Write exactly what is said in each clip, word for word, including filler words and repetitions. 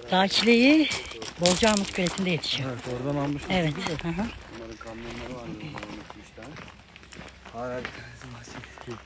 Dağ çileği Bozcaada'mız Göleti'nde yetişiyor. Evet, oradan almıştık. Evet. Hı hı. Bunların kamyonları var. üç tane. Hala bir tanesi bahçede.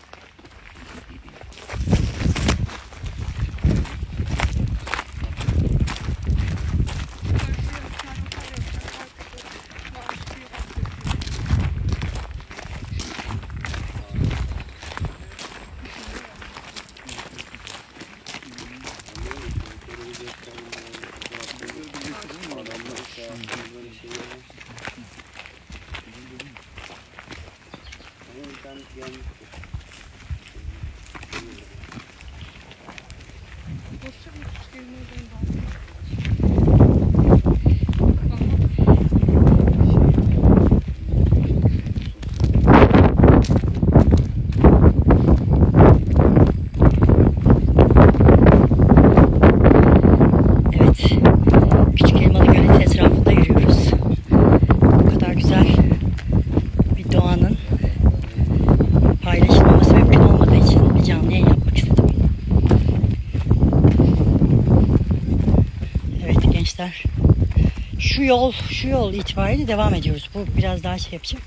Şu yol, şu yol itibariyle devam ediyoruz. Bu biraz daha şey yapacak.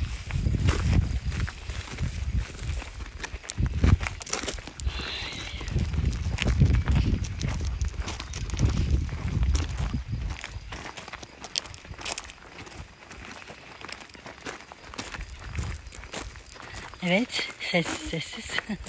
Evet, sessiz sessiz.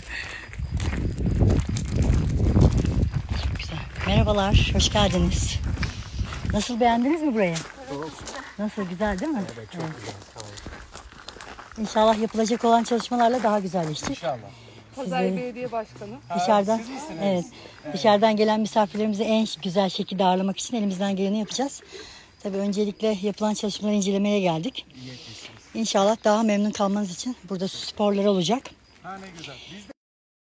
Çok güzel. Merhabalar, hoş geldiniz. Nasıl, beğendiniz mi burayı? Çok. Nasıl, güzel değil mi? Evet, çok evet. Güzel. Tamam. İnşallah yapılacak olan çalışmalarla daha güzelleşecek. İnşallah. Pazar Belediye Başkanı. Dışarıdan, Siz misiniz? evet, evet. Dışarıdan gelen misafirlerimizi en güzel şekilde ağırlamak için elimizden geleni yapacağız. Tabii öncelikle yapılan çalışmaları incelemeye geldik. İnşallah daha memnun kalmanız için burada su sporları olacak. Ha, ne güzel. Biz de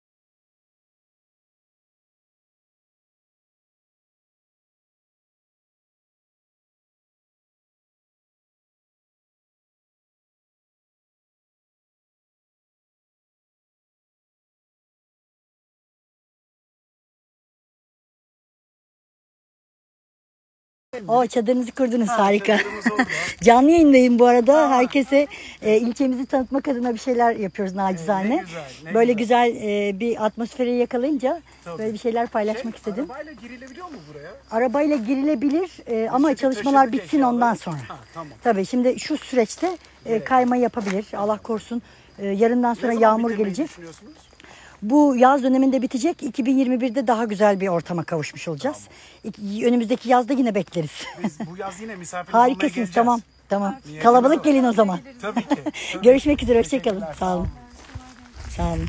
O çadırınızı kurdunuz, ha, harika. Canlı yayındayım bu arada. Ha. Herkese e, ilçemizi tanıtmak adına bir şeyler yapıyoruz nacizane. Ne güzel, ne böyle güzel, güzel e, bir atmosferi yakalayınca tabii böyle bir şeyler paylaşmak şey, istedim. Arabayla girilebiliyor mu buraya? Arabayla girilebilir e, ama çalışmalar bitsin ondan sonra. Ha, tamam. Tabii şimdi şu süreçte e, kayma yapabilir. Allah korusun. E, yarından sonra yağmur gelecek. Bu yaz döneminde bitecek. iki bin yirmi birde daha güzel bir ortama kavuşmuş olacağız. Tamam. Önümüzdeki yazda yine bekleriz. Biz bu yaz yine misafir olmaya geleceğiz. Harikasınız, tamam. Tamam. Niyetine Kalabalık gelin o zaman. Tabii ki. Tabii. Görüşmek üzere. Hoşçakalın. Sağ olun. Sağ olun.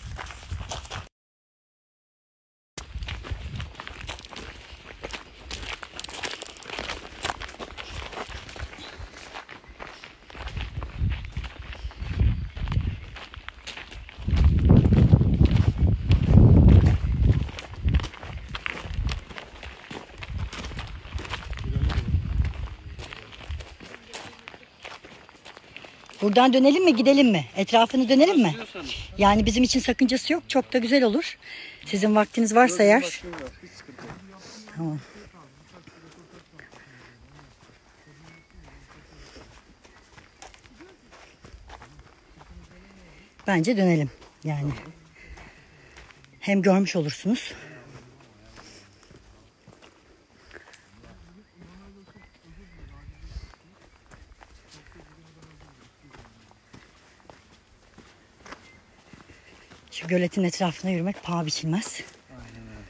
Buradan dönelim mi, gidelim mi? Etrafını dönelim mi? Yani bizim için sakıncası yok. Çok da güzel olur. Sizin vaktiniz varsa eğer. Tamam. Bence dönelim. Yani. Hem görmüş olursunuz. Şu göletin etrafına yürümek paha biçilmez. Aynen öyle.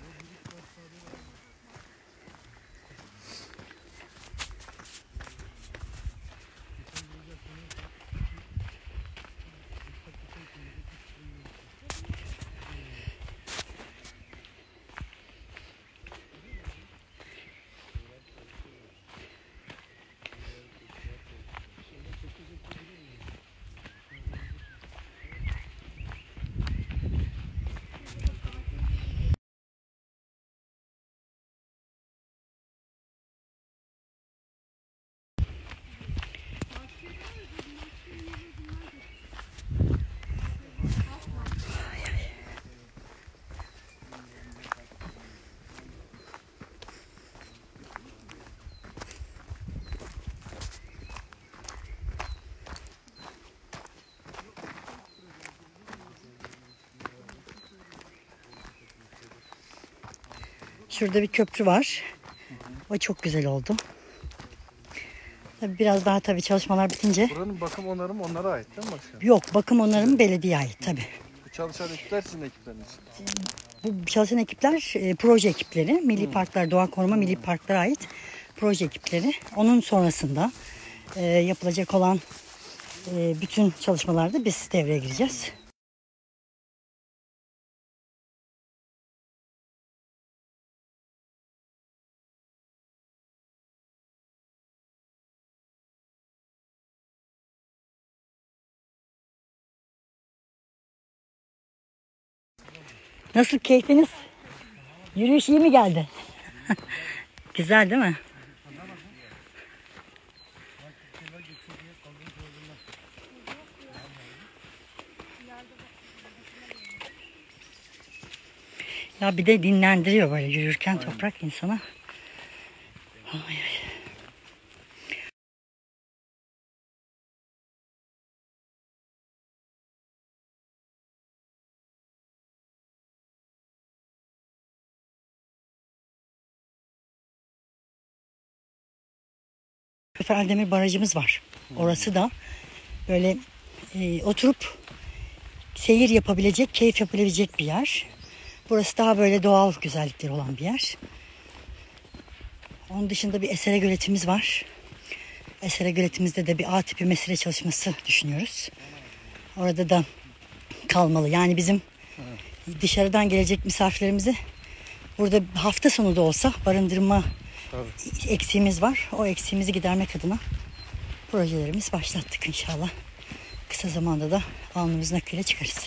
Şurada bir köprü var. O çok güzel oldu. Tabii biraz daha tabii çalışmalar bitince. Buranın bakım onarım onlara ait değil mi başkanım? Yok, bakım onarım belediyeye ait tabii. Bu çalışan ekipler sizin ekipleriniz. Bu çalışan ekipler e, proje ekipleri. Milli Parklar, Doğa Koruma Milli Parklara ait proje ekipleri. Onun sonrasında e, yapılacak olan e, bütün çalışmalarda biz devreye gireceğiz. Nasıl keyfiniz? Yürüyüş iyi mi geldi? Güzel değil mi? Ya bir de dinlendiriyor böyle yürürken toprak insana. Ay, ay. Efeldemir Barajımız var. Orası da böyle e, oturup seyir yapabilecek, keyif yapabilecek bir yer. Burası daha böyle doğal güzellikleri olan bir yer. Onun dışında bir Esere Göletimiz var. Esere Göletimizde de bir A tipi mesire çalışması düşünüyoruz. Orada da kalmalı. Yani bizim dışarıdan gelecek misafirlerimizi burada hafta sonu da olsa barındırma Tabii. eksiğimiz var. O eksiğimizi gidermek adına projelerimiz başlattık inşallah. Kısa zamanda da alnımızın akıyla çıkarız.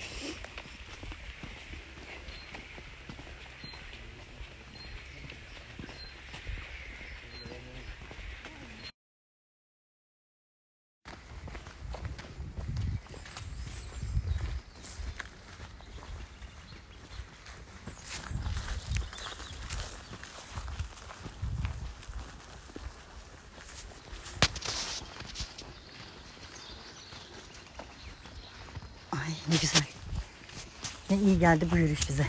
Ay ne güzel. Ne iyi geldi bu yürüyüş bize.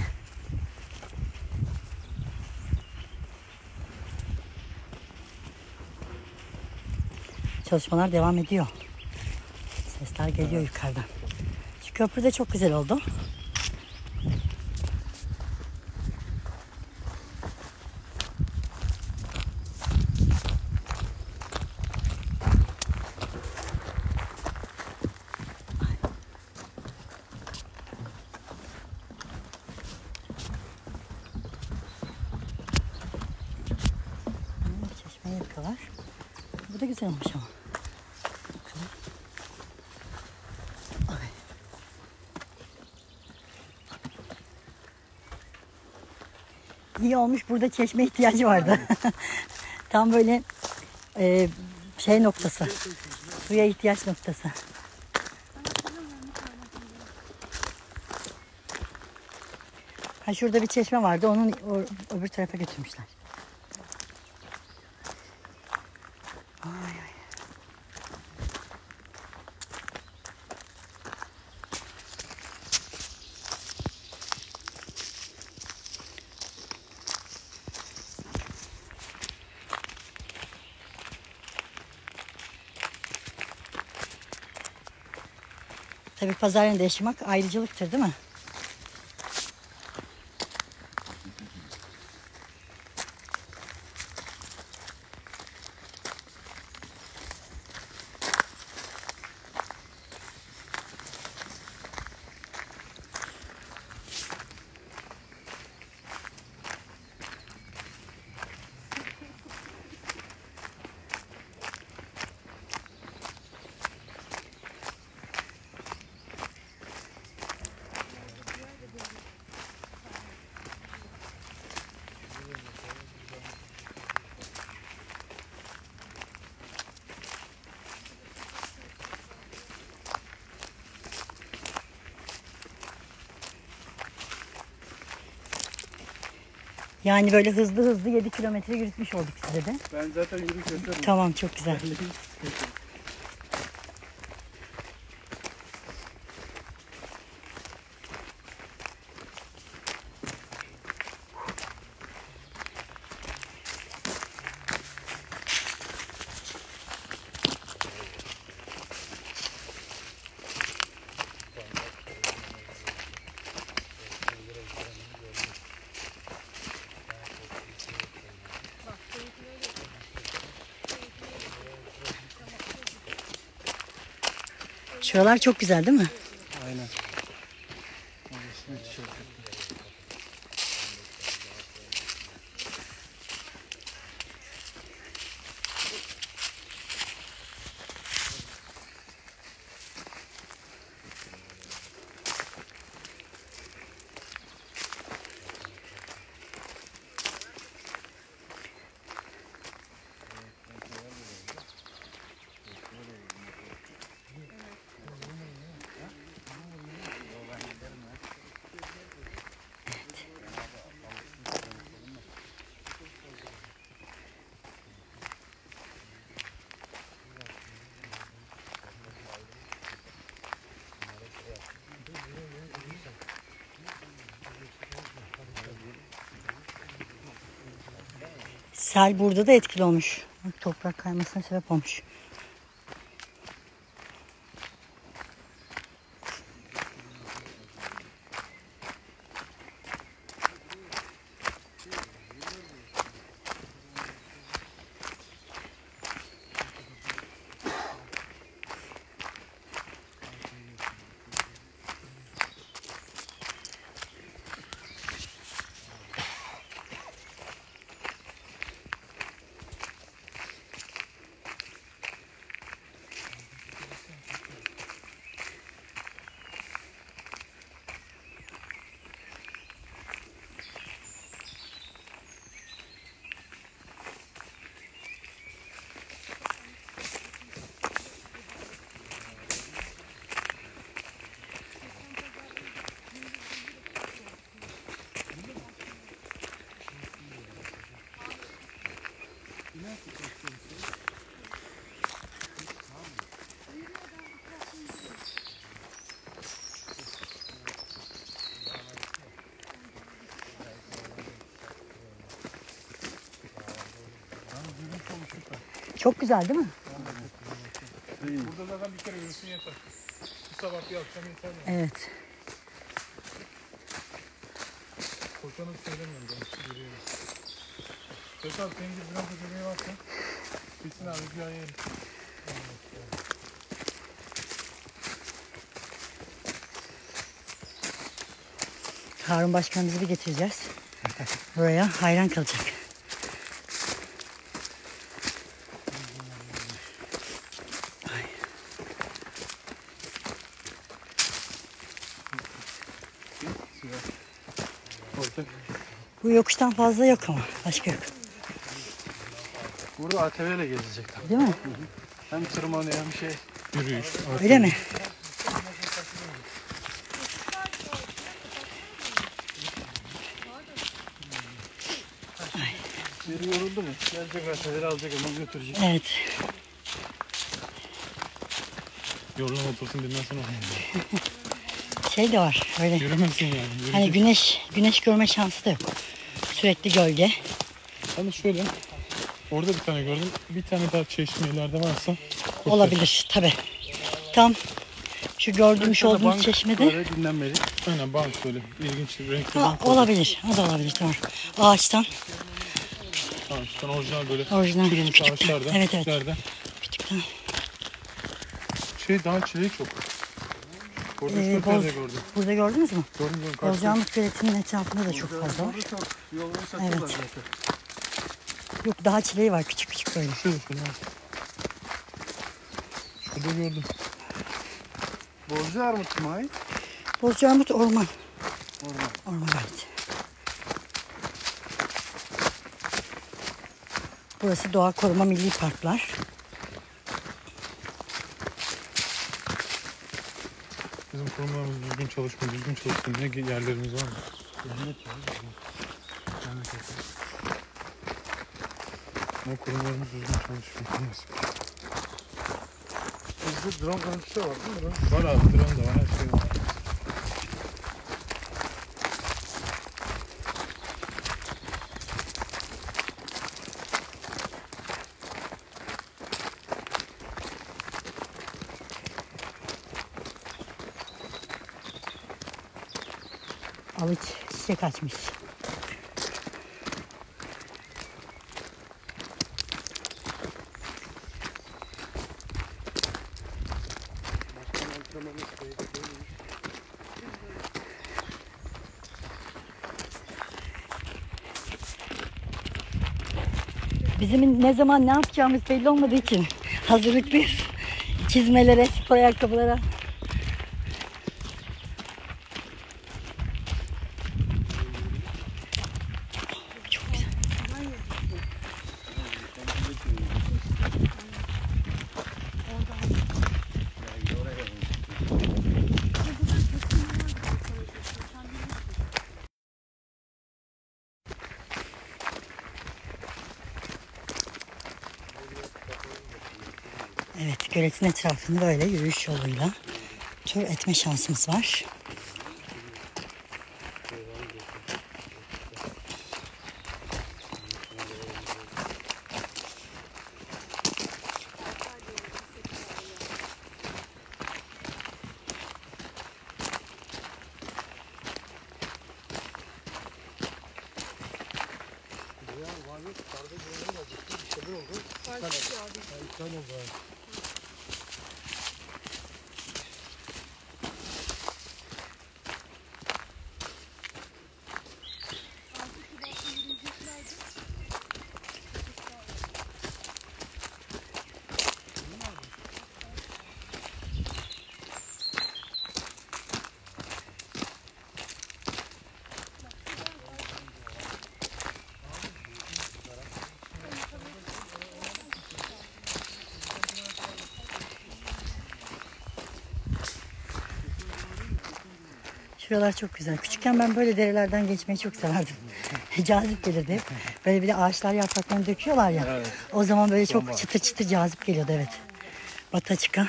Çalışmalar devam ediyor. Sesler geliyor yukarıdan. Şu köprü de çok güzel oldu. Çeşmeyi yapıyorlar. Bu da güzel olmuş ama. Bakalım. Ay. İyi olmuş. Burada çeşme ihtiyacı vardı. Tam böyle e, şey noktası. Suya ihtiyaç noktası. Ha şurada bir çeşme vardı. Onun o, öbür tarafa götürmüşler. Ay ay. Tabii pazar yerinde yaşamak ayrıcalıktır değil mi? Yani böyle hızlı hızlı yedi kilometre yürütmüş olduk size de. Ben zaten yürüyüş yapıyorum. Tamam, çok güzel. Şuralar çok güzel değil mi? Aynen. Orası müthiş oldu. Sel burada da etkili olmuş. Bak, toprak kaymasına sebep olmuş. Çok güzel değil mi? Burada zaten bir kere yürüsün yeter. Bir sabah bir akşam yeter. Yani. Evet. Koşanı söylemiyorum ben. Yürüyelim. Tekrar senin gibi biraz da göbeği varsa kesin abi bir ay yerim. Harun Başkanımızı bir getireceğiz. Buraya hayran kalacak. Bu yokuştan fazla yok ama. Başka yok. Burada A T V ile gezilecek tabii. Değil mi? Hem tırmanıyor hem şey. Yürüyüş. Öyle mi? Biri yoruldu mu? Gelecek A T V'leri alacak ama götürecek. Evet. Yorulan otursun bilmem sonra. Şey de var. Öyle. Yürümezsin yani. Yürüyüş. Hani güneş güneş görme şansı da yok. Sürekli gölge. Hani şöyle. Orada bir tane gördüm. Bir tane daha çeşme ileride varsa. Olabilir tabi. Tam şu gördüğümüz olduğumuz çeşmede. Böyle dinlenmeli. Aynen bank böyle. İlginç bir renkli Ha, bank. olabilir. O da olabilir. Tamam. Ağaçtan. Ağaçtan orijinal böyle. Orijinal. Çürümüş Küçük. ağaçlardan. Evet, evet. Küçüklerden. Küçükten. Şey daha çileği çok. Orada Ee, üç dört boz, yerde gördüm. burada gördünüz mü? Gördüm gördüm. Karşıda. Bozcaada'nın göletinin etrafında da çok fazla var. Burada çok. Yolunu satıyorlar Evet. zaten. Yok daha çileği var küçük küçük böyle. Şurada şurada. Şurada gördüm. Bozcu Armut mu ait? Bozcaada'mız orman. Orman. Orman ait. Burası Doğa Koruma Milli Parklar. Bizim kurumlarımız düzgün çalışmıyor, düzgün çalışmıyor. Ne yerlerimiz var mı? Cennet ya. Cennet yok. Ama kurumlarımız düzgün çalışmıyor. Neyse. Bizde drone görüntüsü var değil mi? Var abi, drone da var, her şey var. Alıç çiçek açmış. Bizim ne zaman ne yapacağımız belli olmadığı için hazırlıklıyız. Çizmelere, spor ayakkabılara. Çok güzel. Evet, göletin etrafını böyle yürüyüş yoluyla tur etme şansımız var. Şuralar çok güzel. Küçükken ben böyle derelerden geçmeyi çok severdim. Cazip gelirdi. Böyle bir de ağaçlar yapraklarını döküyorlar ya. Evet. O zaman böyle çok Sonbahar. çıtır çıtır cazip geliyordu, evet. Bata çıkan.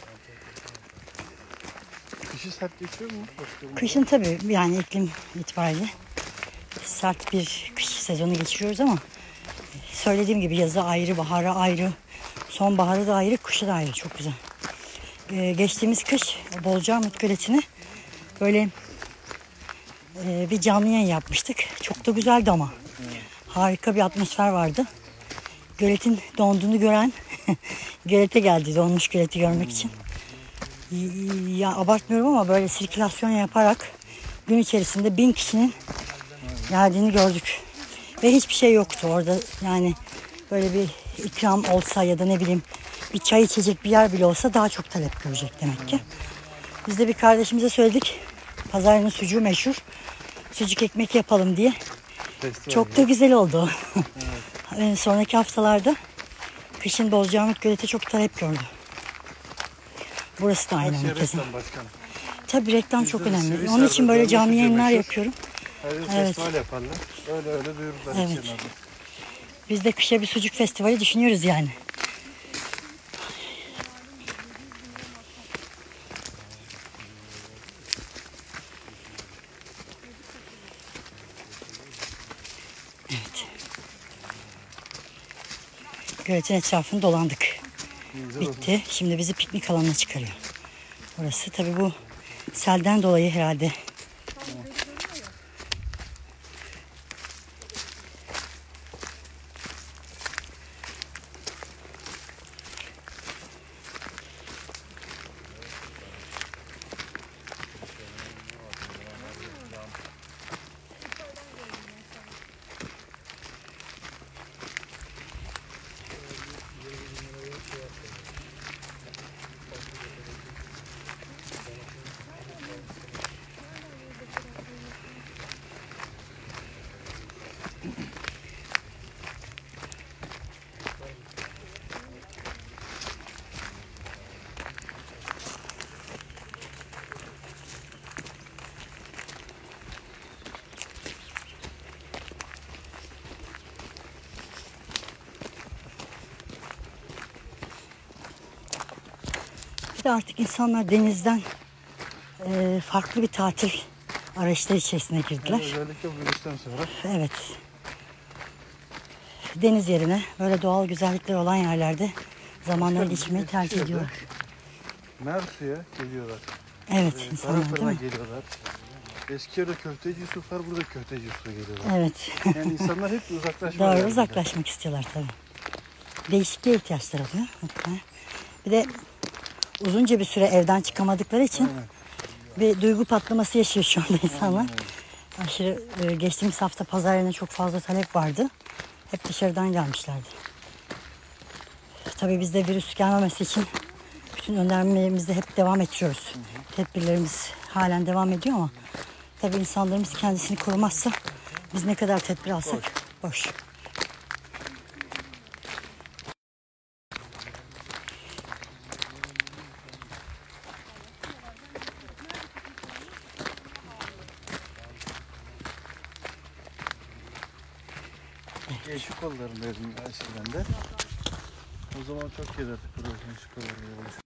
Kışı sert geçiyor mu? Kışın tabii yani iklim itibariyle sert bir kış sezonu geçiriyoruz ama söylediğim gibi yazı ayrı, baharı ayrı, sonbaharı da ayrı, kışı da ayrı. Çok güzel. Ee, geçtiğimiz kış Bozcaada'nın göletini böyle e, bir canlı yayın yapmıştık. Çok da güzeldi ama. Harika bir atmosfer vardı. Göletin donduğunu gören gölete geldi, donmuş göleti görmek için. Ya abartmıyorum ama böyle sirkülasyon yaparak gün içerisinde bin kişinin geldiğini gördük. Ve hiçbir şey yoktu orada. Yani böyle bir ikram olsa ya da ne bileyim bir çay içecek bir yer bile olsa daha çok talep görecek demek ki. Biz de bir kardeşimize söyledik. Pazarının sucuğu meşhur. Sucuk ekmek yapalım diye. Festival çok da güzel oldu. Evet. Sonraki haftalarda kışın Bozcaada'nın göleti çok talep gördü. Burası da aynı. Şey reklam başkanım. Tabii reklam Bizde çok önemli. Onun için böyle canlı yayınlar meşhur. yapıyorum. Her yıl evet. festival yaparlar. Öyle öyle duyururlar. Evet. Biz de kışa bir sucuk festivali düşünüyoruz yani. Evet. Göletin etrafını dolandık. Bitti. Şimdi bizi piknik alanına çıkarıyor. Burası tabii bu selden dolayı herhalde. Bir de artık insanlar denizden e, farklı bir tatil arayışları içerisine girdiler. Evet, özellikle bu virüsten sonra. Evet. Deniz yerine böyle doğal güzellikler olan yerlerde zamanları geçirmeyi tercih ediyorlar. Mersu'ya geliyorlar. Evet, ee, insanlar değil mi? Geliyorlar. Eskişehir'de Köfteci Yusuf var, burada Köfteci Yusuf'a geliyorlar. Evet. Yani insanlar hep uzaklaşmak Doğru, yani. uzaklaşmak istiyorlar tabii. Değişikliğe ihtiyaçları oluyor. Bir de uzunca bir süre evden çıkamadıkları için aynen. Bir duygu patlaması yaşıyor şu anda insanlar. Aynen, aşırı geçtiğimiz hafta pazar yerine çok fazla talep vardı. hep dışarıdan gelmişlerdi. Tabii biz de virüs gelmemesi için bütün önlemlerimizi hep devam ettiriyoruz. Tedbirlerimiz halen devam ediyor ama tabii insanlarımız kendisini korumazsa biz ne kadar tedbir alsak boş. Eşik kollarındaydım eskiden de. O zaman çok gelirdik buraya eşik kollarında.